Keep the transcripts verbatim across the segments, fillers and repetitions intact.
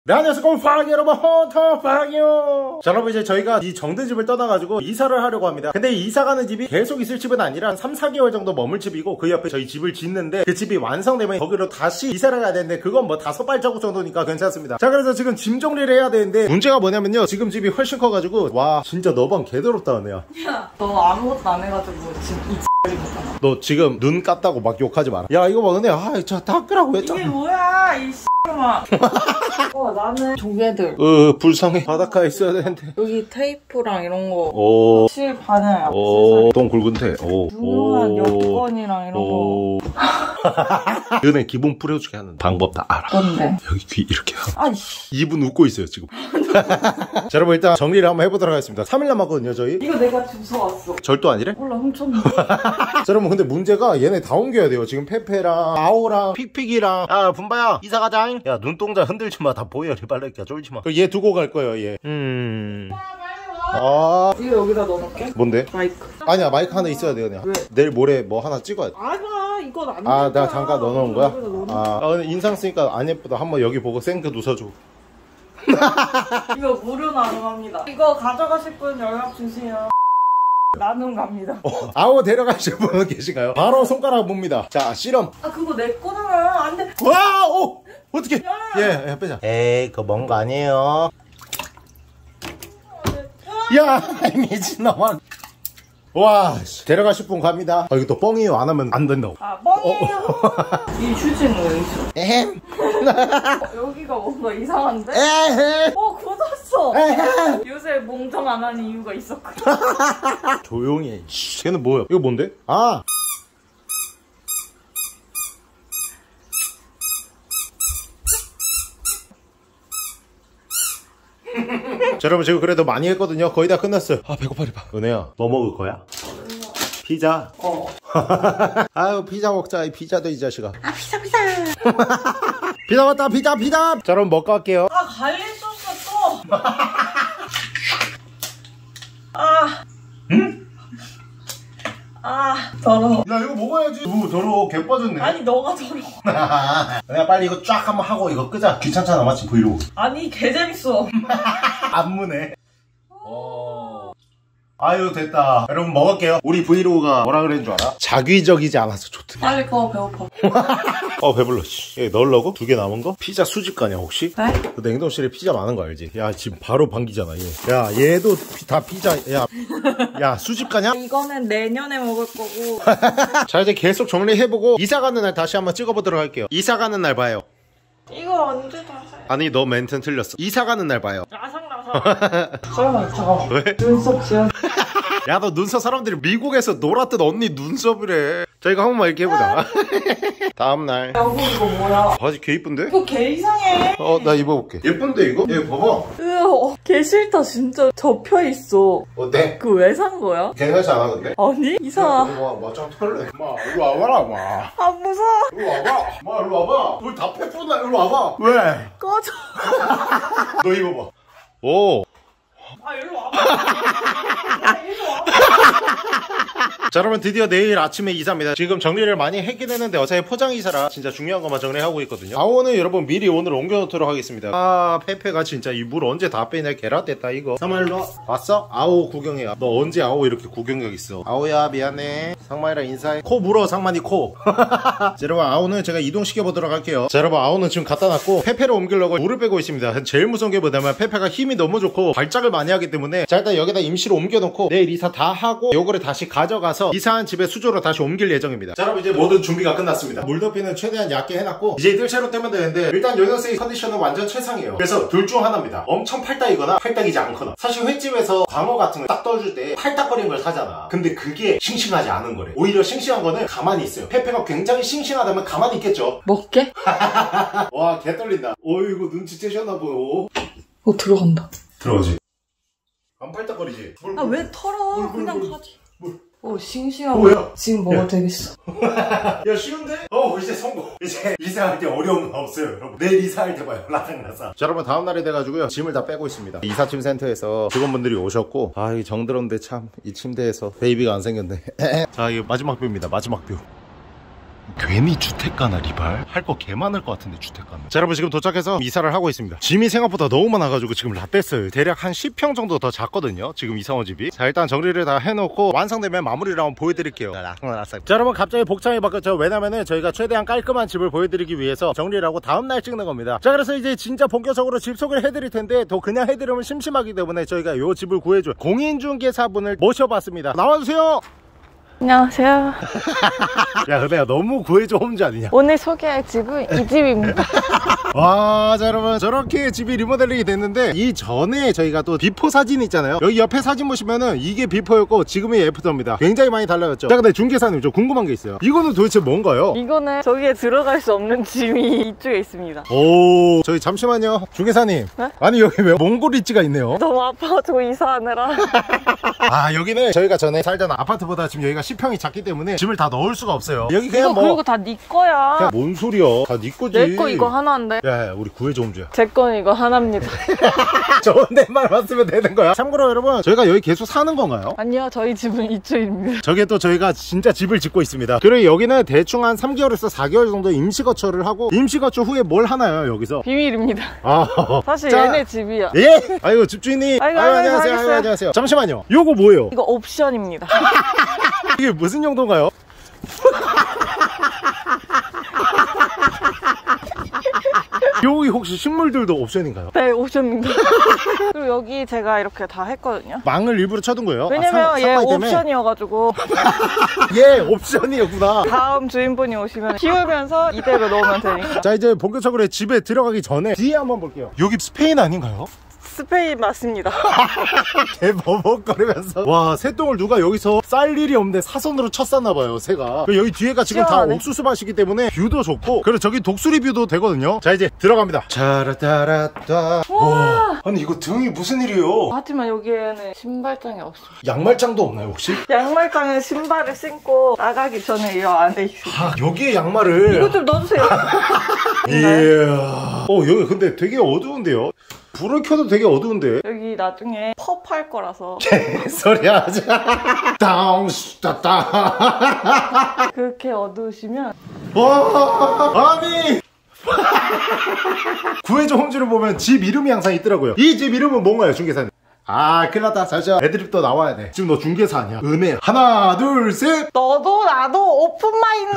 네, 안녕하세요. 팡 여러분, 헌터팡이요. 자, 여러분, 이제 저희가 이 정든 집을 떠나가지고 이사를 하려고 합니다. 근데 이사 가는 집이 계속 있을 집은 아니라 한 삼, 사 개월 정도 머물 집이고, 그 옆에 저희 집을 짓는데 그 집이 완성되면 거기로 다시 이사를 가야 되는데, 그건 뭐 다섯 발자국 정도니까 괜찮습니다. 자, 그래서 지금 짐 정리를 해야 되는데, 문제가 뭐냐면요, 지금 집이 훨씬 커가지고, 와, 진짜 너 방 개더럽다, 은혜야. 야, 너 아무것도 안 해가지고 지금 이 X를 너 지금 눈 깠다고 막 욕하지 마라. 야, 이거 봐, 은혜야. 아, 저 닦으라고 했잖아. 이게 뭐야, 이 X놈아. 어, 나는 조개들. 으, 불쌍해. 바닷가에 있어야 되는데. 여기 테이프랑 이런 거. 오. 실 반을 오. 앞에서. 똥 굵은 테. 오. 유명한 여권이랑 이런 오. 거. 은혜 기분 뿌려주게 하는 방법 다 알아. 뭔데? 여기 귀 이렇게 하고. 아이씨. 입은 웃고 있어요, 지금. 자, 여러분, 일단 정리를 한번 해보도록 하겠습니다. 삼 일 남았거든요, 저희. 이거 내가 주워왔어. 절도 아니래? 몰라, 훔쳤는데. 자, 여러분, 근데 문제가 얘네 다 옮겨야 돼요. 지금 페페랑 아오랑 픽픽이랑. 야, 분바야, 이사 가자. 야, 눈동자 흔들지 마. 다 보여. 리발레끼야, 쫄지 마. 얘 두고 갈 거예요, 얘. 음. 아. 이거 여기다 넣어놓을게. 뭔데? 마이크. 아니야, 마이크 하나 있어야 돼요, 그냥. 왜? 내일 모레 뭐 하나 찍어야 돼. 아니야, 이건 안 돼. 아, 내가 잠깐 넣어놓은 거야? 여기다 넣어놓은 아, 아, 근데 인상 쓰니까 안 예쁘다. 한번 여기 보고 생크 웃어줘. 이거 무료 나눔합니다. 이거 가져가실 분 연락 주세요. 나눔 갑니다. 어, 아오 데려가실 분 계신가요? 바로 손가락 봅니다. 자, 실험. 아, 그거 내 거잖아. 안 돼. 와, 오! 어떻게? 야. 예, 예, 빼자. 에이, 그거 먼 거 아니에요. 야, 미친놈아. 와, 씨. 데려가실 분 갑니다. 아, 이거 또 뻥이에요. 안 하면 안 된다고. 아, 뻥이에요. 이 휴지는 왜 있어? 에헴. 어, 여기가 뭔가 이상한데? 에헴. 어, 굳었어. 에헴. 요새 몽정 안 하는 이유가 있었거든. 조용히 해. 씨, 걔는 뭐야? 이거 뭔데? 아. 자, 여러분, 지금 그래도 많이 했거든요. 거의 다 끝났어요. 아, 배고파리 봐. 은혜야, 뭐 먹을 거야? 피자? 어. 아유, 피자 먹자. 이 피자도 이 자식아. 아, 피자, 피자. 피자 왔다, 피자, 피자. 자, 여러분, 먹고 갈게요. 아, 갈릭 소스 또. 아. 응? 아, 더러워. 야, 이거 먹어야지. 오, 더러워. 개 빠졌네. 아니, 너가 더러워. 은혜야, 빨리 이거 쫙 한번 하고 이거 끄자. 귀찮잖아, 마치 브이로그. 아니, 개 재밌어. 안무네. 어. 아유, 됐다. 여러분, 먹을게요. 우리 브이로그가 뭐라 그랬는 줄 알아? 자기적이지 않아서 좋대. 빨리 꺼, 배고파. 어, 배불러. 씨. 넣으려고? 두 개 남은 거? 피자 수집 가냐, 혹시? 네? 그 냉동실에 피자 많은 거 알지? 야, 지금 바로 반기잖아, 얘. 야, 얘도 피, 다 피자. 야, 야, 수집 가냐? 이거는 내년에 먹을 거고. 자, 이제 계속 정리해보고 이사 가는 날 다시 한번 찍어보도록 할게요. 이사 가는 날 봐요. 이거 언제 다 해? 아니, 너 멘트는 틀렸어. 이사 가는 날 봐요. 라상라상. 설마, 잠깐만. 왜? 눈썹 지연. 야, 너 눈썹 사람들이 미국에서 놀았던 언니 눈썹이래. 자, 이거 한 번만 이렇게 해보자. 다음날. 여보, 이거 뭐야? 바지 개 이쁜데? 이거 개 이상해. 어, 나 입어볼게. 예쁜데, 이거? 얘 봐봐. 으어, 개 싫다, 진짜. 접혀있어. 어때? 그 왜 산 거야? 괜찮지 않아, 근데? 아니? 이상하. 와, 마짱 털래. 마, 이리 와봐라, 마. 아, 무서워. 이리 와봐. 마, 이리 와봐. 우리 다 패프나, 이리 와봐. 왜? 꺼져. 너 입어봐. 오. 아, 일로 와봐. 아, 일로 와봐. 자, 여러분, 드디어 내일 아침에 이사입니다. 지금 정리를 많이 했긴 했는데 어차피 포장 이사라 진짜 중요한 것만 정리하고 있거든요. 아오는 여러분 미리 오늘 옮겨놓도록 하겠습니다. 아, 페페가 진짜 이 물 언제 다 빼냐. 개라됐다 이거. 상마일로 왔어? 아오 구경해. 너 언제 아오 이렇게 구경력 있어? 아오야, 미안해. 상마이랑 인사해. 코 물어, 상만이 코. 자, 여러분, 아오는 제가 이동시켜보도록 할게요. 자, 여러분, 아오는 지금 갖다 놨고 페페를 옮기려고 물을 빼고 있습니다. 제일 무서운 게 뭐냐면 페페가 힘이 너무 좋고 발작을 많이 하기 때문에 자, 일단 여기다 임시로 옮겨놓고 내일 이사 다 하고 요거를 다시 가져가서 이사한 집에 수조로 다시 옮길 예정입니다. 자, 여러분, 이제 모든 준비가 끝났습니다. 물덮이는 최대한 얇게 해놨고 이제 뜰채로 떼면 되는데 일단 요 녀석의 컨디션은 완전 최상이에요. 그래서 둘 중 하나입니다. 엄청 팔딱이거나 팔딱이지 않거나. 사실 횟집에서 광어 같은 거 딱 떠줄 때 팔딱거리는 걸 사잖아. 근데 그게 싱싱하지 않은 거래. 오히려 싱싱한 거는 가만히 있어요. 페페가 굉장히 싱싱하다면 가만히 있겠죠. 먹게? 와, 개 떨린다. 어이구, 눈치채셨나 보여. 어, 들어간다. 들어오지. 안 팔딱거리지? 물, 아, 왜 털어? 물, 물, 그냥 물. 가지. 물. 어, 싱싱하고. 뭐야? 지금 먹어도 야. 되겠어. 야, 쉬운데? 어, 이제 성공. 이제 이사할 때 어려운 거 없어요, 여러분. 내일 이사할 때 봐요, 라상라상. 자, 여러분, 다음 날이 돼가지고요. 짐을 다 빼고 있습니다. 이사짐 센터에서 직원분들이 오셨고, 아, 이 정들었는데 참, 이 침대에서 베이비가 안 생겼네. 자, 이거 마지막 뷰입니다, 마지막 뷰. 괜히 주택가나 리발? 할 거 개 많을 것 같은데 주택가는. 자 여러분 지금 도착해서 이사를 하고 있습니다. 짐이 생각보다 너무 많아가지고 지금 라떼스 대략 한 십 평 정도 더 작거든요 지금 이사온 집이. 자 일단 정리를 다 해놓고 완성되면 마무리를 한번 보여드릴게요. 자 여러분 갑자기 복장이 바뀌었죠. 왜냐면은 저희가 최대한 깔끔한 집을 보여드리기 위해서 정리를 하고 다음날 찍는 겁니다. 자 그래서 이제 진짜 본격적으로 집 소개를 해드릴 텐데 더 그냥 해드리면 심심하기 때문에 저희가 요 집을 구해줄 공인중개사분을 모셔봤습니다. 나와주세요. 안녕하세요. 야 근데 너무 구해줘 홈즈 아니냐. 오늘 소개할 집은 이 집입니다. 와, 자 여러분 저렇게 집이 리모델링이 됐는데 이전에 저희가 또 비포 사진 있잖아요. 여기 옆에 사진 보시면은 이게 비포였고 지금이 애프터입니다. 굉장히 많이 달라졌죠. 자 근데 중개사님 저 궁금한 게 있어요. 이거는 도대체 뭔가요? 이거는 저기에 들어갈 수 없는 짐이 이쪽에 있습니다. 오, 저희 잠시만요 중개사님. 네? 아니 여기 왜 몽골 리치가 있네요. 너무 아파가지고 이사하느라. 아 여기는 저희가 전에 살던 아파트보다 지금 여기가 십 평이 작기 때문에 짐을 다 넣을 수가 없어요. 여기 그냥 이거 뭐 그리고 다 네 거야. 그냥 뭔 소리야. 다 네 거지. 내 거 이거 하나인데. 야, 야 우리 구해줘 홈즈야. 제 건 이거 하나입니다. 좋은 데만 왔으면 되는 거야. 참고로 여러분 저희가 여기 계속 사는 건가요? 아니요, 저희 집은 이쪽입니다. 저게 또 저희가 진짜 집을 짓고 있습니다. 그리고 여기는 대충 한 삼 개월에서 사 개월 정도 임시거처를 하고 임시거처 후에 뭘 하나요 여기서? 비밀입니다. 아, 사실 자, 얘네 집이야. 예? 아이고 집주인님. 아이고, 아유, 아이고, 안녕하세요. 알겠어요. 아유, 안녕하세요. 잠시만요. 요거 뭐예요? 이거 옵션입니다. 이게 무슨 용도인가요? 여기 혹시 식물들도 옵션인가요? 네, 옵션입니다. 그리고 여기 제가 이렇게 다 했거든요. 망을 일부러 쳐둔 거예요? 왜냐면 아, 상, 얘 상가이 때문에? 옵션이어가지고 예, 옵션이었구나. 다음 주인분이 오시면 키우면서 이대로 넣으면 되니까. 자 이제 본격적으로 집에 들어가기 전에 뒤에 한번 볼게요. 여기 스페인 아닌가요? 스페인 맞습니다. 개 버벅거리면서. 와, 새똥을 누가 여기서 쌀 일이 없는데 사선으로 쳤었나봐요 새가. 여기 뒤에가 지금 시원하네. 다 옥수수 밭이기 때문에 뷰도 좋고, 그리고 저기 독수리 뷰도 되거든요. 자 이제 들어갑니다. 차라따라따. 와, 아니 이거 등이 무슨 일이에요? 하지만 여기에는 신발장이 없어. 양말장도 없나요 혹시? 양말장에 신발을 신고 나가기 전에 이 안에 있어. 아, 여기에 양말을. 이거 좀 넣어주세요. 이야. 어, 여기 근데 되게 어두운데요? 불을 켜도 되게 어두운데. 여기 나중에 펍 할 거라서 소리 하자. 땅따따. 그렇게 어두우시면. 와, 아니. 구해줘 홈즈를 보면 집 이름이 항상 있더라고요. 이 집 이름은 뭔가요 중개사님? 아 큰일났다. 잠시만 애드립도 나와야 돼. 지금 너 중개사 아니야? 은혜. 하나 둘 셋. 너도 나도 오픈마인드.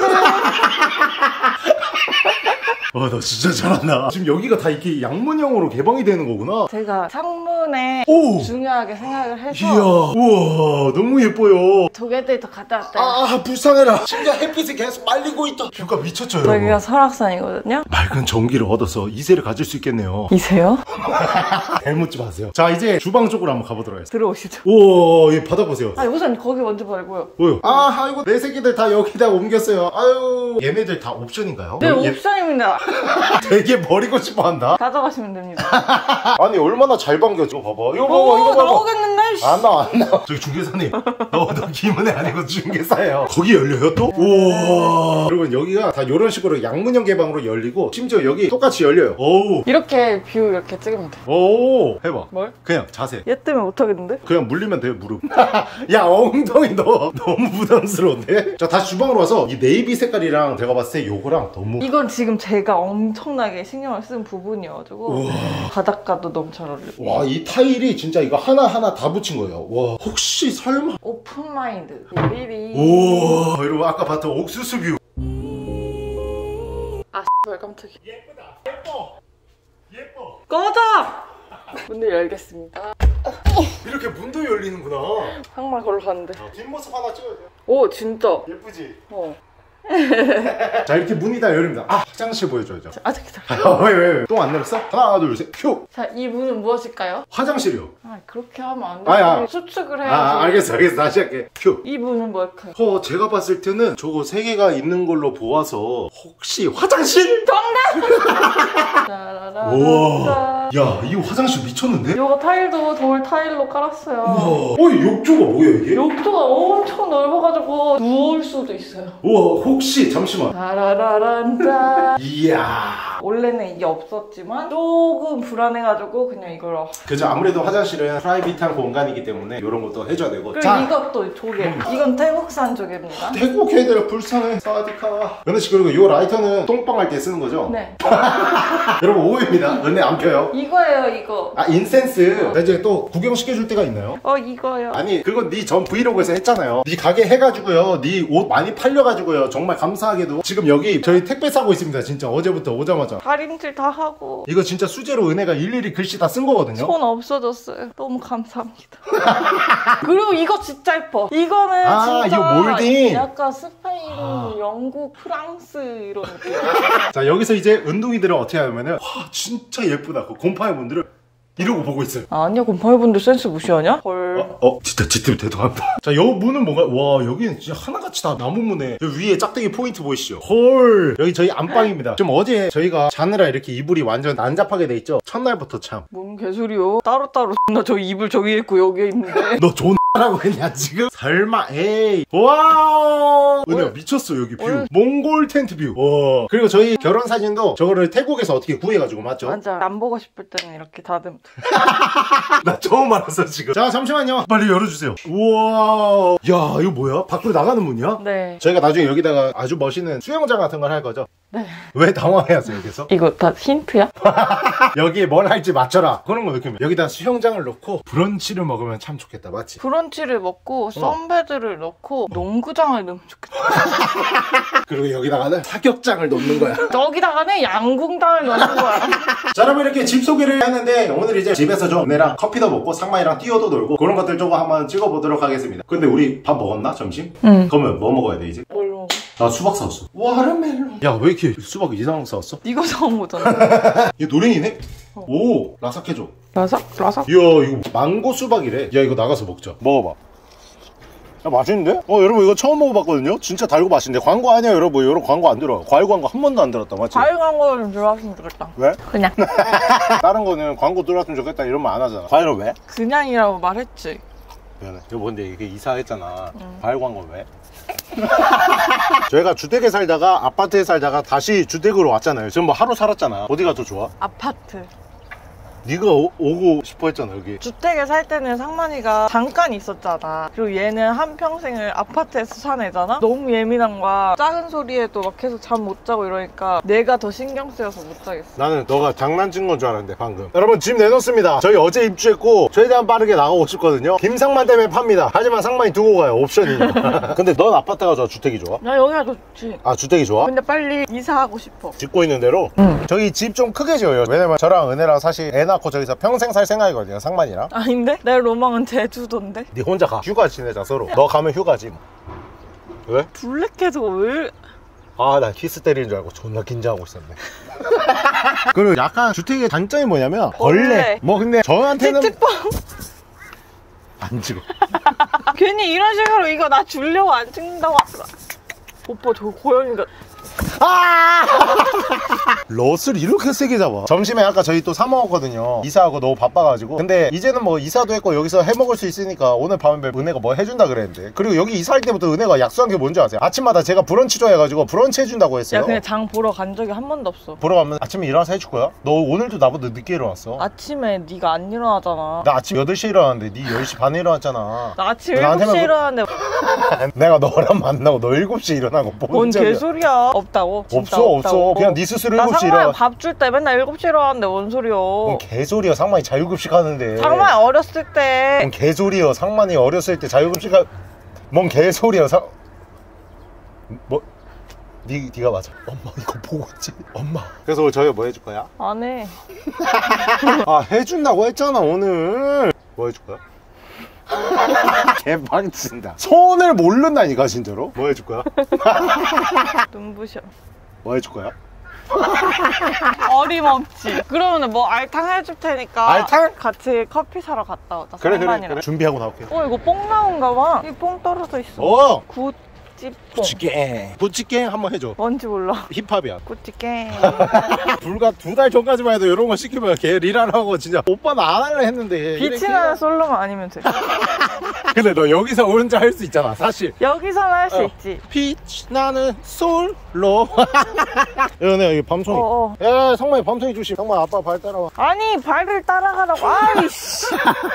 어, 너 진짜 잘한다. 지금 여기가 다 이렇게 양문형으로 개방이 되는 거구나. 제가 창문에 오! 중요하게 생각을 해서. 이야, 우와, 너무 예뻐요. 도계데이터 갔다 왔대요. 아, 불쌍해라. 심지어 햇빛이 계속 말리고 있다. 뷰가 미쳤죠, 여러분. 여기가 설악산이거든요. 맑은 전기를 얻어서 이세를 가질 수 있겠네요. 이세요? 잘묻지 마세요. 자, 이제 주방 쪽으로 한번 가보도록 하겠습니다. 들어오시죠. 우와, 이 바닥 보세요. 아, 우선 거기 먼저 말고요. 뭐요? 아, 아이고, 내 새끼들 다 여기다 옮겼어요. 아유, 얘네들 다 옵션인가요? 네, 얘- 옵션입니다. 되게 버리고 싶어 한다. 가져가시면 됩니다. 아니, 얼마나 잘 방겨. 이거 봐봐. 이거 봐봐, 오, 이거 봐봐. 나오겠는데? 씨. 안 나와, 안 나와. 저기 중개사님. 너, 너 김은혜 아니고 중개사예요. 거기 열려요, 또? 우와. 여러분, 여기가 다 이런 식으로 양문형 개방으로 열리고, 심지어 여기 똑같이 열려요. 오우. 이렇게 뷰 이렇게 찍으면 돼. 오. 해봐. 뭘? 그냥 자세. 얘 때문에 못하겠는데? 그냥 물리면 돼요, 무릎. 야, 엉덩이 너 너무 부담스러운데? 자, 다시 주방으로 와서 이 네이비 색깔이랑 제가 봤을 때 요거랑 너무. 이건 지금 제가 엄청나게 신경을 쓴 부분이어가지고 우와. 바닥과도 너무 잘 어울려요. 와, 이 타일이 진짜 이거 하나하나 다 붙인 거예요. 와, 혹시 설마. 오픈마인드 비비. 오, 여러분 아까 봤던 옥수수 뷰. 아 X발 깜짝이야. 예쁘다. 예뻐. 예뻐. 꺼져! 문을 열겠습니다. 이렇게 문도 열리는구나. 항말 걸로 가는데. 자, 뒷모습 하나 찍어야 돼요. 오 진짜. 예쁘지? 어. 자, 이렇게 문이 다 열립니다. 아, 화장실 보여줘야죠. 아직 기다려. 아, 왜, 왜, 왜? 똥 안 내렸어? 하나, 둘, 셋, 큐! 자, 이 문은 무엇일까요? 화장실이요. 아 그렇게 하면 안 돼. 아야. 수축을 해야지. 아, 알겠어, 알겠어. 다시 할게. 큐! 이 문은 뭘까요? 어, 제가 봤을 때는 저거 세 개가 있는 걸로 보아서 혹시 화장실? 정답! 짜라라. 우와. 야 이거 화장실 미쳤는데? 이거 타일도 돌 타일로 깔았어요. 우와. 어이 욕조가 뭐야 이게? 욕조가 엄청 넓어가지고 누울 수도 있어요. 우와 혹시 잠시만. 따라라란다. 이야. 원래는 이게 없었지만 조금 불안해가지고 그냥 이걸. 그죠. 아무래도 화장실은 프라이빗한 공간이기 때문에 이런 것도 해줘야 되고. 그리고 자. 이것도 조개. 음. 이건 태국산 조개입니다. 태국 애들 불쌍해. 사디카. 은혜 씨 그리고 이 라이터는 똥빵 할 때 쓰는 거죠? 네. 여러분 오해입니다. 은혜 안 펴요. 이거예요 이거. 아 인센스. 나 이제 또 구경시켜줄 때가 있나요? 어 이거요. 아니 그건 네 전 브이로그에서 했잖아요. 네 가게 해가지고요. 네 옷 많이 팔려가지고요. 정말 감사하게도 지금 여기 저희 택배 싸고 있습니다. 진짜 어제부터 오자마자. 다림질 다 하고. 이거 진짜 수제로 은혜가 일일이 글씨 다 쓴 거거든요. 손 없어졌어요. 너무 감사합니다. 그리고 이거 진짜 예뻐. 이거는 아, 진짜 이거 몰딩. 약간 스페인, 아. 영국, 프랑스 이런 느낌. 자 여기서 이제 은둥이들은 어떻게 하냐면은 와 진짜 예쁘다. 그 곰팡이 분들을 이러고 보고 있어요. 아니야 곰팡이분들 센스 무시하냐? 헐. 어, 어 진짜 지금 대단합니다. 자, 여 문은 뭔가 와 여기는 진짜 하나같이 다 나무 문에 여기 위에 짝대기 포인트 보이시죠? 헐 여기 저희 안방입니다. 좀 어제 저희가 자느라 이렇게 이불이 완전 난잡하게 돼 있죠? 첫날부터 참. 뭔 개소리요? 따로따로 나 저 이불 저기 있고 여기 있는데. 너 존나라고 했냐 지금? 설마 에이. 와 은혜야 미쳤어 여기 뷰. 뭘? 몽골 텐트 뷰. 와 그리고 저희 결혼 사진도 저거를 태국에서 어떻게 구해가지고 맞죠? 맞아. 안 보고 싶을 때는 이렇게 다듬. 나 처음 알았어 지금. 자 잠시만요. 빨리 열어주세요. 우와 야 이거 뭐야? 밖으로 나가는 문이야? 네. 저희가 나중에 여기다가 아주 멋있는 수영장 같은 걸 할 거죠? 네. 왜 당황해하세요 여기서? 이거 다 힌트야? 여기에 뭘 할지 맞춰라 그런 거 느낌이야. 여기다 수영장을 놓고 브런치를 먹으면 참 좋겠다 맞지? 브런치를 먹고 선베드를 넣고 농구장을 넣으면 좋겠다. 그리고 여기다가는 사격장을 놓는 거야. 여기다가는 양궁장을 넣는 거야. 자 여러분 이렇게 집 소개를 했는데 오늘 이제 집에서 좀 은혜랑 커피도 먹고 상만이랑 뛰어도 놀고 그런 것들 조금 한번 찍어보도록 하겠습니다. 근데 우리 밥 먹었나 점심? 응. 그러면 뭐 먹어야 돼 이제? 뭘 먹어? 나 수박 사왔어. 와르멜론. 야 왜 이렇게 수박 이상한 거 사왔어? 이거 사온 거잖아. 이거 노랭이네? 어. 오 라삭해줘. 라삭? 라삭? 이야 이거 망고 수박이래. 야 이거 나가서 먹자. 먹어봐. 야 맛있는데? 어 여러분 이거 처음 먹어봤거든요? 진짜 달고 맛있는데 광고 아니야 여러분. 이런 광고 안 들어. 과일 광고 한 번도 안 들었다 맞지? 과일 광고 좀 들어왔으면 좋겠다. 왜? 그냥. 다른 거는 광고 들어왔으면 좋겠다 이런 말 안 하잖아. 과일은 왜? 그냥이라고 말했지. 미안해. 이거 근데 이게 이사했잖아. 응. 과일 광고 왜? 저희가 주택에 살다가 아파트에 살다가 다시 주택으로 왔잖아요. 지금 뭐 하루 살았잖아. 어디가 더 좋아? 아파트. 네가 오, 오고 싶어 했잖아 여기. 주택에 살 때는 상만이가 잠깐 있었잖아. 그리고 얘는 한평생을 아파트에서 산 애잖아? 너무 예민한 거야. 작은 소리에도 막 계속 잠 못 자고 이러니까 내가 더 신경 쓰여서 못 자겠어. 나는 너가 장난친 건 줄 알았는데 방금. 여러분 집 내놓습니다. 저희 어제 입주했고 최대한 빠르게 나가고 싶거든요. 김상만 때문에 팝니다. 하지만 상만이 두고 가요. 옵션이니까. 근데 넌 아파트가 좋아? 주택이 좋아? 나 여기가 좋지. 아 주택이 좋아? 근데 빨리 이사하고 싶어. 짓고 있는 대로? 응. 저기 집 좀 크게 지어요. 왜냐면 저랑 은혜랑 사실 애 낳고 저기서 평생 살 생각이거든요. 상만이랑. 아닌데? 내 로망은 제주도인데? 네 혼자 가. 휴가 지내자 서로. 너 가면 휴가지 뭐. 왜? 블랙해서 왜? 아 나 키스 때리는 줄 알고 존나 긴장하고 있었네. 그리고 약간 주택의 단점이 뭐냐면 벌레, 벌레. 뭐 근데 저한테는 틱틱뻥. 안 찍어. 괜히 이런 식으로 이거 나 주려고 안 찍는다고. 오빠 저 고양이가. 아! 롯을 이렇게 세게 잡아. 점심에 아까 저희 또 사 먹었거든요. 이사하고 너무 바빠가지고. 근데 이제는 뭐 이사도 했고 여기서 해 먹을 수 있으니까 오늘 밤에 은혜가 뭐 해준다 그랬는데. 그리고 여기 이사할 때부터 은혜가 약속한 게 뭔지 아세요? 아침마다 제가 브런치 좋아해가지고 브런치 해준다고 했어요. 야, 근데 장 보러 간 적이 한 번도 없어. 보러 가면 아침에 일어나서 해줄 거야? 너 오늘도 나보다 늦게 일어났어. 아침에 네가 안 일어나잖아. 나 아침 여덟 시에 일어났는데 네 열 시 반에 일어났잖아. 나 아침 나한테만 일곱 시에 그- 일어났는데. 내가 너랑 만나고 너 일곱 시에 일어나고 뭔 뭔 소리야. 개소리야. 없다고. 진짜 없어 없다고. 없어. 그냥 네 스스로 나 일곱 시에 상만이 일어나. 밥 줄 때 맨날 일곱 시에 일어나는데 뭔 소리야. 뭔 개소리야. 상만이 자유급식 하는데. 상만이 어렸을 때. 뭔 개소리야. 상만이 어렸을 때 자유급식 하... 뭔 개소리야. 상... 뭐... 니, 니가 맞아. 엄마 이거 보고 있지? 엄마. 그래서 저희 뭐 해줄 거야? 안 해. 아 해준다고 했잖아 오늘. 뭐 해줄 거야? 개망친다. 손을 모른다니까 진짜로. 뭐 해줄 거야? 눈부셔. 뭐 해줄 거야? 어림없지. 그러면 뭐 알탕 해줄 테니까. 알탕? 같이 커피 사러 갔다 오자. 그래 그래 상만이랑. 그래. 준비하고 나올게. 어 이거 뽕 나온가 봐. 이 뽕 떨어져 있어. 어! 구찌 꾸찌뽕. 구찌갱. 구찌갱 한번 해줘. 뭔지 몰라. 힙합이야. 꾸찌갱. 불과 두 달 전까지만 해도 이런 거 시키면 걔 리라라고 진짜 오빠는 안 할래 했는데. 빛이 나는 솔로만 아니면 돼. 근데 너 여기서 혼자 할 수 있잖아 사실. 여기서는 할 수 어. 있지. 빛 나는 솔로. 여기 여기 밤송이. 어어. 야 상만이 밤송이 조심. 상만 아빠 발 따라와. 아니 발을 따라가라고. 아이씨.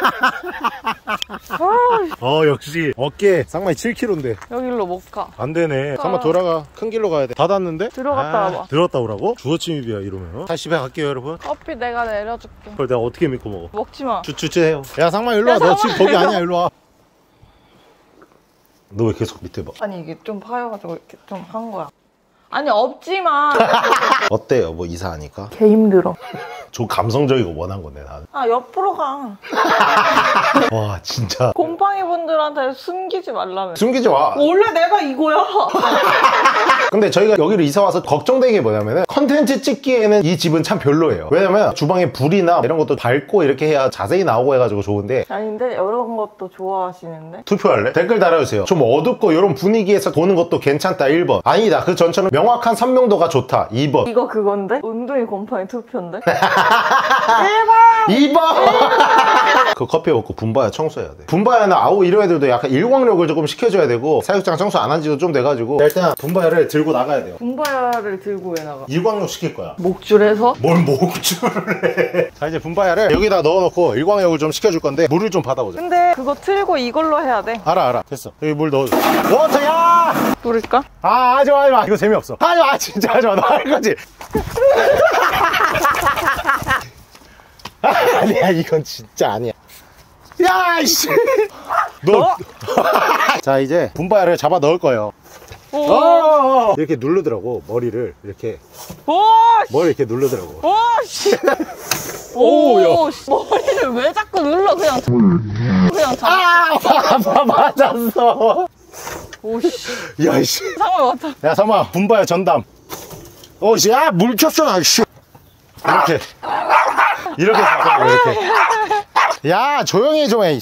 아이, 어 역시 어깨 상만이 칠 킬로그램인데 여기로 못 가. 안 되네. 상만 돌아가. 큰 길로 가야 돼. 닫았는데? 들어갔다 와봐. 들어갔다 오라고? 주어침입이야 이러면. 다시 집에 갈게요 여러분. 커피 내가 내려줄게. 그걸 내가 어떻게 믿고 먹어? 먹지 마. 주주주해요. 야 상만 일로 와. 야, 너 상만 지금 거기 일로 와. 아니야 일로 와. 너 왜 계속 밑에 봐? 아니 이게 좀 파여가지고 이렇게 좀 한 거야. 아니 없지마. 어때요? 뭐 이사하니까? 개 힘들어. 좀 감성적이고 원한 건데 나는. 아 옆으로 가. 와 진짜. 곰팡이 분들한테 숨기지 말라며. 숨기지 마. 원래 내가 이거야. 근데 저희가 여기로 이사 와서 걱정되는 게 뭐냐면은 컨텐츠 찍기에는 이 집은 참 별로예요. 왜냐면 주방에 불이나 이런 것도 밝고 이렇게 해야 자세히 나오고 해가지고 좋은데. 아닌데 이런 것도 좋아하시는데. 투표할래? 댓글 달아주세요. 좀 어둡고 이런 분위기에서 보는 것도 괜찮다 일 번. 아니다 그 전처럼 명확한 선명도가 좋다 이 번. 이거 그건데? 은둥이 곰팡이 투표인데? 일 번! 이 번! 그 커피 먹고 분바야 청소해야 돼. 분바야나 아우 이런 애들도 약간 일광욕을 조금 시켜줘야 되고 사육장 청소 안 한 지도 좀 돼가지고 일단 분바야를 들고 나가야 돼요. 분바야를 들고 왜 나가? 일광욕 시킬 거야. 목줄에서? 뭘 목줄을 해. 자 이제 분바야를 여기다 넣어놓고 일광욕을 좀 시켜줄 건데 물을 좀 받아보자. 근데 그거 틀고 이걸로 해야 돼. 알아 알아 됐어. 여기 물 넣어줘. 워터야! 뿌릴까? 아 하지마 하지마 이거 재미없어. 하지마 진짜 하지마 너 할 거지? 아니야 이건 진짜 아니야. 야 이씨 너. 자 이제 분바야를 잡아 넣을 거예요. 오! 어 이렇게 누르더라고 머리를 이렇게. 오! 머리 이렇게 누르더라고. 오! 씨! 오, 오! 씨. 머리를 왜 자꾸 눌러 그냥 자- 그냥 자. 아 맞아 맞았어. 오씨. 야이씨. 상황 왔다. 야 삼아 분바야 전담. 오씨 야 물 쳤어 아씨. 이렇게 이렇게 잡고 이렇게. 야 조용히 좀 해.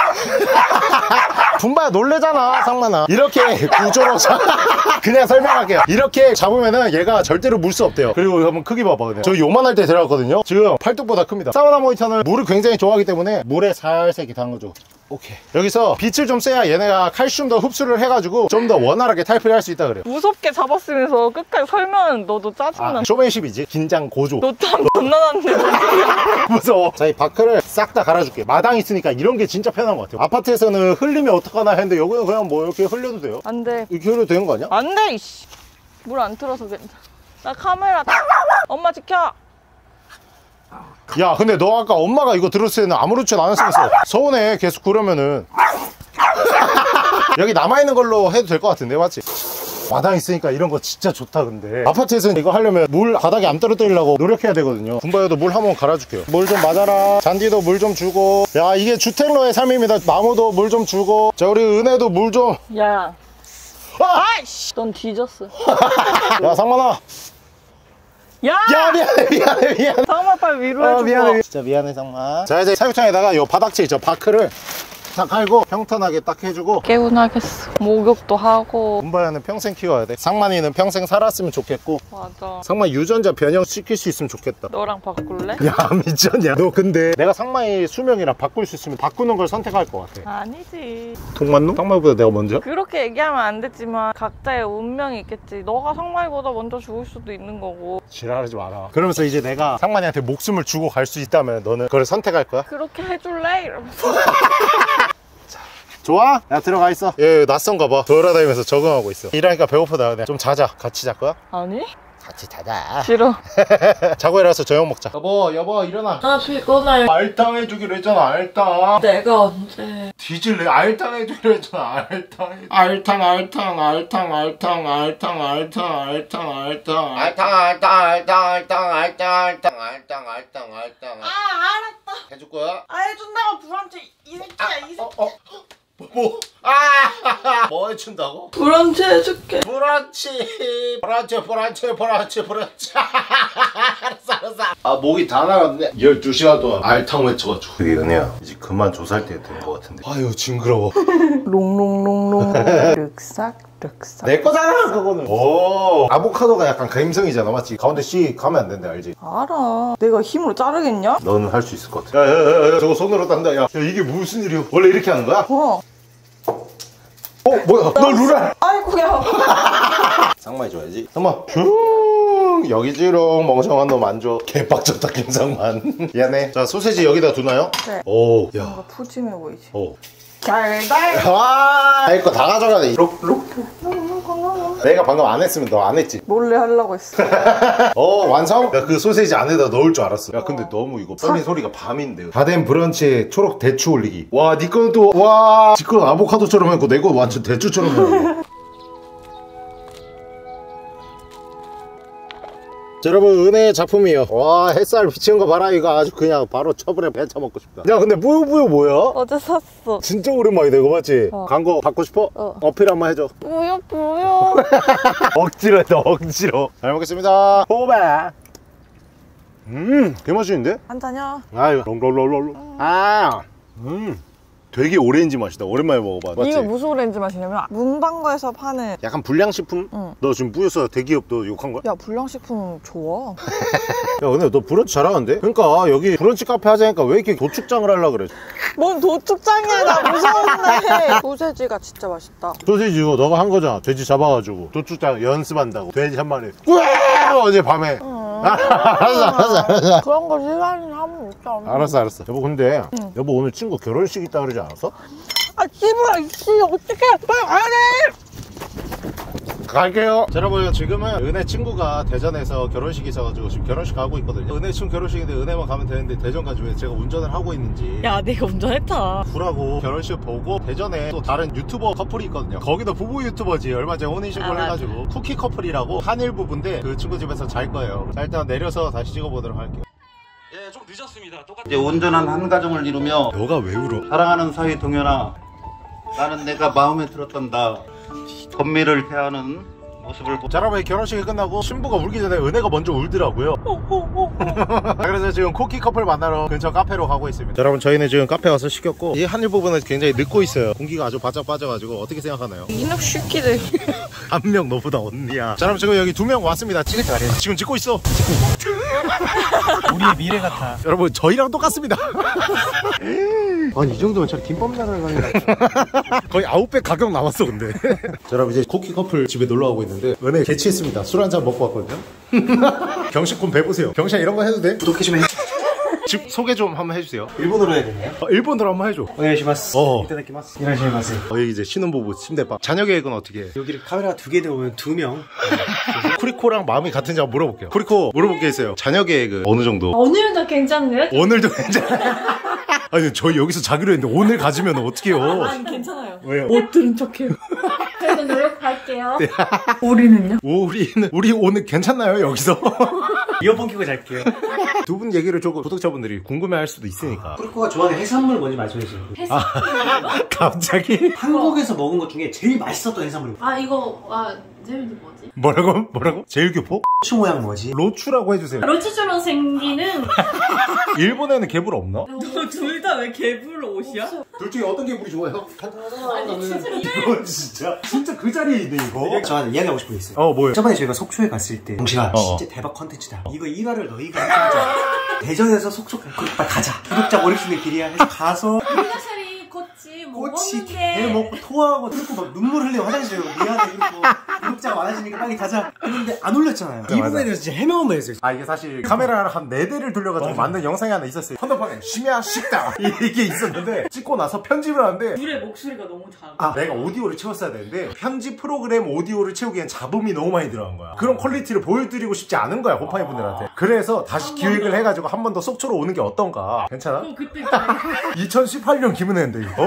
분바야 놀래잖아 상만아. 이렇게 구조로 잡... 그냥 설명할게요. 이렇게 잡으면은 얘가 절대로 물 수 없대요. 그리고 한번 크기 봐봐 그냥. 저 요만할 때 데려왔거든요. 지금 팔뚝보다 큽니다. 사우나 모니터는 물을 굉장히 좋아하기 때문에 물에 살색 이렇게 담가줘. 오케이. 여기서 빛을 좀 쐬야 얘네가 칼슘도 흡수를 해가지고 좀 더 원활하게 탈피를 할 수 있다 그래요. 무섭게 잡았으면서 끝까지 설명은 너도 짜증나. 아, 쇼맨십이지. 긴장 고조. 너참 존나 났네. 무서워. 자, 이 바크를 싹 다 갈아줄게. 마당 있으니까 이런 게 진짜 편한 것 같아요. 아파트에서는 흘리면 어떡하나 했는데 여기는 그냥 뭐 이렇게 흘려도 돼요. 안 돼. 이렇게 흘려도 되는 거 아니야? 안 돼, 이씨. 물 안 틀어서 괜찮아. 나 카메라. 엄마 지켜. 야 근데 너 아까 엄마가 이거 들었을 때는 아무렇지도 않았으면서 서운해. 계속 그러면은. 여기 남아있는 걸로 해도 될 것 같은데 맞지? 마당 있으니까 이런 거 진짜 좋다. 근데 아파트에서는 이거 하려면 물 바닥에 안 떨어뜨리려고 노력해야 되거든요. 분바야도 물 한번 갈아줄게요. 물 좀 맞아라. 잔디도 물 좀 주고. 야 이게 주택러의 삶입니다. 나무도 물 좀 주고. 자 우리 은혜도 물 좀. 야. 아! 아이씨. 넌 뒤졌어. 야 상만아. 야! 야 미안해 미안해 미안해. 상마 빨리 위로해줘. 어, 미안해. 진짜 미안해 상만. 자 이제 사육장에다가 요 바닥재 있죠. 바크를 딱 갈고 평탄하게 딱 해주고. 개운하겠어. 목욕도 하고. 분바야는 평생 키워야 돼. 상만이는 평생 살았으면 좋겠고. 맞아. 상만 유전자 변형 시킬 수 있으면 좋겠다. 너랑 바꿀래? 야 미쳤냐 너. 근데 내가 상만이 수명이랑 바꿀 수 있으면 바꾸는 걸 선택할 것 같아. 아니지. 동만루? 상만이보다 내가 먼저? 그렇게 얘기하면 안 되지만 각자의 운명이 있겠지. 너가 상마이보다 먼저 죽을 수도 있는 거고. 지랄하지 마라. 그러면서 이제 내가 상만이한테 목숨을 주고 갈 수 있다면 너는 그걸 선택할 거야? 그렇게 해줄래? 이러면서. 좋아? 야 들어가 있어. 얘 낯선가 봐. 돌아다니면서 적응하고 있어. 일하니까 배고프다. 그냥 좀 자자. 같이 잘 거야? 아니? 같이 자자. 싫어. 자고 일어나서 저녁 먹자. 여보 여보 일어나. 아 피곤해. 알탕 해주기로 했잖아. 알탕. 내가 언제? 뒤질래. 알탕 해주기로 했잖아. 알탕. 알탕 알탕 알탕 알탕 알탕 알탕 알탕 알탕 알탕 알탕 알탕 알탕 알탕 알탕 알탕 알탕 알탕. 아 알았다. 해줄 거야? 아 해준다고 불한테 이 새끼야 이 새끼. 어 어. 뭐? 아! 뭐 해준다고? 브런치 해줄게. 브런치 브런치 브런치 브런치 브런치 알았어 알았어. 아 목이 다 나갔네. 열두 시간 동안 알탕 외쳐가지고. 그게 은혜야 이제 그만 조사할 때가 된 것 같은데. 아유 징그러워. 롱롱롱롱 륵삭 륵삭. 내 거잖아 그거는. 오 아보카도가 약간 감성이잖아 맞지? 가운데 씨 가면 안 된다 알지? 알아. 내가 힘으로 자르겠냐? 너는 할 수 있을 것 같아. 야야야야 저거 손으로 딴다. 야, 야 이게 무슨 일이야? 원래 이렇게 하는 거야? 어. 어 뭐야? 너 루라. 아이고야. 쌍마이 줘야지. 엄마. 슝 여기지롱 멍청한 놈 안 줘. 개빡쳤다 김상만. 미안해. 자 소세지 여기다 두나요? 네. 오. 야. 뭔가 푸짐해 보이지. 오. 달달. 와. 내 거 다 가져가네. 록 록. 내가 방금 안 했으면 너 안 했지. 몰래 하려고 했어. 어 완성? 야 그 소세지 안에다 넣을 줄 알았어. 야 근데 너무 이거 썰린 소리가 밤인데. 다 된 브런치에 초록 대추 올리기. 와 니 거도 와. 지 건 아보카도처럼 했고 내 거 완전 대추처럼 했고. 자, 여러분 은혜의 작품이에요. 와 햇살 비치는 거 봐라. 이거 아주 그냥 바로 처분해 배차 먹고 싶다. 야 근데 뿌요뿌요 뭐야? 어제 샀어. 진짜 오랜만이다 이거 맞지? 어. 간 거 받고 싶어? 어. 어필 한번 해줘. 뭐야 뭐야. 억지로 했다 억지로. 잘 먹겠습니다. 호배. 음 개맛있는데? 한잔이야. 아유 롱롱롱롱. 아 음. 되게 오렌지 맛이다. 오랜만에 먹어봐. 맞지? 이거 무슨 오렌지 맛이냐면 문방구에서 파는 약간 불량식품? 응. 너 지금 뿌였어 대기업 너 욕한 거야? 야 불량식품 좋아. 야 근데 너 브런치 잘하는데? 그러니까 여기 브런치 카페 하자니까 왜 이렇게 도축장을 하려고 그래? 뭔 도축장이야. 나 무서운데. 소세지가 진짜 맛있다. 소시지 이거 너가 한 거잖아. 돼지 잡아가지고 도축장 연습한다고. 돼지 한 마리 꽉 어제 밤에. 응. 알았어 알았어 알았어. 그런 거 시간이 하면 있잖아. 알았어 알았어. 여보 근데 응. 여보 오늘 친구 결혼식 있다 그러지 않았어? 아 씨부라 이씨 어떡해. 빨리 가야 돼. 갈게요. 자, 여러분 지금은 은혜 친구가 대전에서 결혼식이 있어가지고 지금 결혼식 가고 있거든요. 은혜 친구 결혼식인데 은혜만 가면 되는데 대전까지 왜 제가 운전을 하고 있는지. 야 내가 운전했다. 불하고 결혼식 보고 대전에 또 다른 유튜버 커플이 있거든요. 거기도 부부 유튜버지. 얼마 전에 혼인신고를 아, 해가지고 쿠키 커플이라고 한일 부부인데 그 친구 집에서 잘 거예요. 자 일단 내려서 다시 찍어보도록 할게요. 예, 좀 늦었습니다. 똑같... 이제 온전한 한 가정을 이루며 너가 왜 울어? 사랑하는 사위 동현아, 나는 내가 마음에 들었단다. 건미를 대하는 모습을 보... 자 여러분 결혼식이 끝나고 신부가 울기 전에 은혜가 먼저 울더라고요. 그래서 지금 쿠키 커플 만나러 근처 카페로 가고 있습니다. 자, 여러분 저희는 지금 카페 와서 시켰고 이 한일 부분은 굉장히 늦고 있어요. 공기가 아주 바짝 빠져가지고 어떻게 생각하나요? 이놈 새끼들. 한 명 너보다 언니야. 자 그럼 지금 여기 두 명 왔습니다. 찍을 줄 알아요. 지금 찍고 있어. 우리의 미래 같아. 여러분 저희랑 똑같습니다. 아니 이 정도면 참 김밥 나가는 거의 아홉 배 가격 나왔어 근데. 자 여러분 이제 쿠키 커플 집에 놀러 가고 있는데 은혜 개취했습니다. 술 한잔 먹고 왔거든요. 경식군 배보세요. 경식 이런 거 해도 돼? 구독해 주면 집 소개 좀 한번 해주세요. 일본어로 해야 되네요. 어, 일본어로 한번 해줘. 오네가시마스. 어. 이타다키마스. 이라시마스. 어, 여기 이제 신혼부부 침대방. 자녀 계획은 어떻게 해? 여기를 카메라 두 개 들어오면 두 명. 쿠리코랑 마음이 같은지 한번 물어볼게요. 쿠리코 물어볼 게 있어요. 자녀 계획은 어느 정도? 오늘도 괜찮네요? 오늘도 괜찮아요. 아니 저희 여기서 자기로 했는데 오늘 가지면 어떡해요? 아니 괜찮아요. 왜요? 못 들은 척해요. 그래도 노력할게요. 우리는요? 우리는 우리 오늘 괜찮나요 여기서? 이어폰 끼고 잘게요. 두 분 얘기를 조금 구독자분들이 궁금해할 수도 있으니까. 쿠리코가 좋아하는 해산물 뭔지 말씀해 주세요. 해산 갑자기? 한국에서 먹은 것 중에 제일 맛있었던 해산물이 아 이거 아 제일도 뭐지? 뭐라고? 뭐라고? 제일교포? 로추 모양 뭐지? 로추라고 해주세요. 로치처럼 생기는 일본에는 개불 없나? 둘 다 왜 개불 옷이야? 둘 중에 어떤 개불이 좋아요? 아니 진짜 이거 진짜 진짜 그 자리에 있네 이거. 저한테 이야기하고 싶은 게 있어요. 어 뭐요? 저번에 저희가 속초에 갔을 때 동시가 어. 진짜 대박 컨텐츠다. 이거 일화를 너희가 해보자. 대전에서 속초 빨리 가자. 구독자 오릭스네 길이야 해서 가서 우리가샤리 꼬치 꼬치 개 먹었는데 먹고 토하고 그리고 막 눈물 흘리고 화장실에 미안해 이러고 구독자가 많아지니까 빨리 가자 했는데 안 올렸잖아요. 이 부분에 대해서 진짜 해명만 했어요. 아 이게 사실 카메라를 한 네 대를 돌려가지고 만든 영상이 하나 있었어요. 핸드폰에 심야 식당 이게 있었는데 찍고 나서 편집을 하는데 둘의 목소리가 너무 작아. 아 내가 오디오를 채웠어야 되는데 편집 프로그램 오디오를 채우기엔 잡음이 너무 많이 들어간 거야. 그런 퀄리티를 보여드리고 싶지 않은 거야 고파이 분들한테. 그래서 다시 기획을 해가지고 한 번 더 속초로 오는 게 어떤가. 괜찮아? 그때 이천십팔 년 김은혜인데 이거?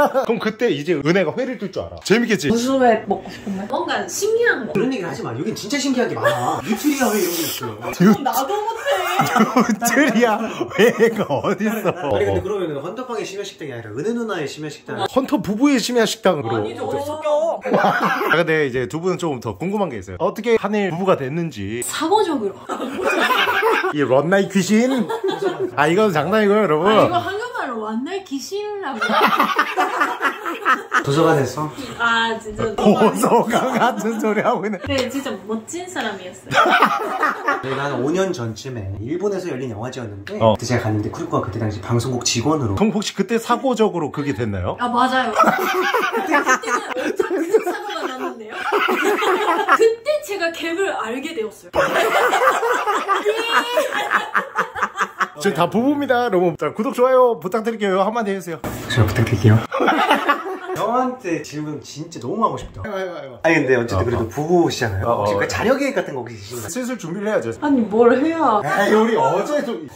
그럼 그때 이제 은혜가 회를 뜰 줄 알아. 재밌겠지? 무슨 회 먹고 싶은데? 뭔가 신기한 거. 그런 얘기를 하지 마. 여긴 진짜 신기한 게 많아. 뉴트리아 회 이런 게 있어. 나도 못해. 뉴트리아 회가 어딨어? 아니 근데 그러면은 헌터방의 심야식당이 아니라 은혜 누나의 심야식당. 헌터 부부의 심야 식당으로. 아니죠. 어디 웃겨. 아, 근데 이제 두 분은 좀 더 궁금한 게 있어요. 어떻게 한일 부부가 됐는지. 사고적으로. 이 런나이 귀신? 아, 이건 장난이고요, 여러분. 아, 이거 한국말로 완날 귀신이라고. 도서관에서 아, 진짜. 보소강 같은 소리 하고 있네. 네, 진짜 멋진 사람이었어요. 내가 한 오 년 전쯤에 일본에서 열린 영화제였는데 어. 그때 제가 갔는데 쿠리코가 그때 당시 방송국 직원으로. 그럼 혹시 그때 사고적으로 그게 됐나요? 아, 맞아요. 그때는 엄청 큰 사고가 났는데요. 그때 제가 갭을 알게 되었어요. 저희 다 부부입니다, 여러분. 자, 구독, 좋아요 부탁드릴게요. 한마디 해주세요. 잘 부탁드릴게요. 형한테 질문 진짜 너무 하고 싶다. 해봐, 해봐, 해봐. 아니 근데 어쨌든 어, 그래도 어. 부부시잖아요. 어, 혹시 어. 그 자녀 계획 같은 거 혹시 있으신가요? 슬슬 준비를 해야죠. 아니, 뭘 해야. 에이, 우리 어제 좀.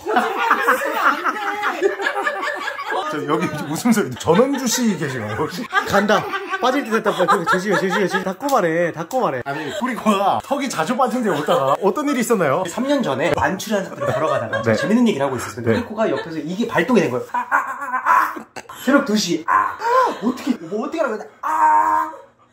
저 여기 웃음소리 전원주 씨 계시나요 혹시? 간다. 빠질 때 됐다. 빨리 조심해 조심해 조심해. 닫고 말해. 닫고 말해. 아니 쿠리코가 턱이 자주 빠진데 오다가 어떤 일이 있었나요? 삼 년 전에 만추리한 사람들이 걸어가다가 네. 재밌는 얘기를 하고 있었어요. 근데 네. 쿠리코가 옆에서 이게 발동이 된 거예요. 아, 아, 아, 아, 아. 새벽 두 시. 아, 어떻게 뭐 어떻게 하라고 했나? 아.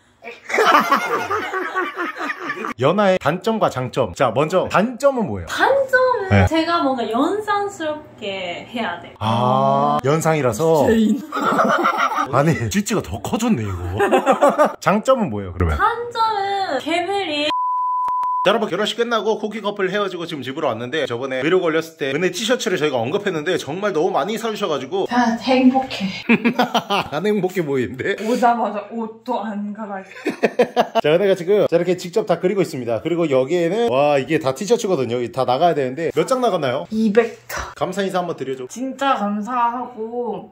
연하의 단점과 장점. 자, 먼저 단점은 뭐예요? 단점은 네. 제가 뭔가 연상스럽게 해야 돼. 아, 연상이라서. 아니, 쥐찌가 더 커졌네, 이거. 장점은 뭐예요, 그러면? 단점은 개벨이 자, 여러분 결혼식 끝나고 쿠키 커플 헤어지고 지금 집으로 왔는데 저번에 의료 걸렸을 때 은혜 티셔츠를 저희가 언급했는데 정말 너무 많이 사주셔가지고 다 행복해. 안 행복해 보이는데. 오자마자 옷도 안 갈아입고. 자, 은혜가 지금 저렇게 직접 다 그리고 있습니다. 그리고 여기에는 와, 이게 다 티셔츠거든요. 이게 다 나가야 되는데 몇 장 나갔나요? 이백 장. 감사 인사 한번 드려줘. 진짜 감사하고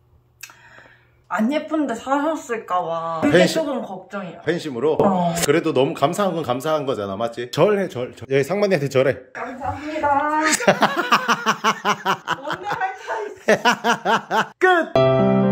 안 예쁜데 사셨을까봐 그게 팬심. 조금 걱정이야. 팬심으로. 어. 그래도 너무 감사한 건 감사한 거잖아, 맞지? 절해, 절. 절. 예, 상만이한테 절해. 감사합니다. 오늘 할 차 있어. 끝!